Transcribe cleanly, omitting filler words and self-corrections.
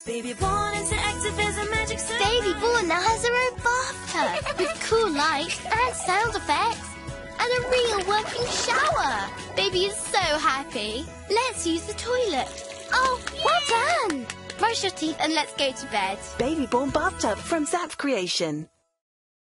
Baby Born Interactive is a magic circle. Baby Born now has her own bathtub with cool lights and sound effects and a real working shower. Baby is so happy. Let's use the toilet. Oh, well done. Brush your teeth and let's go to bed. Baby Born bathtub from ZAPF Creation.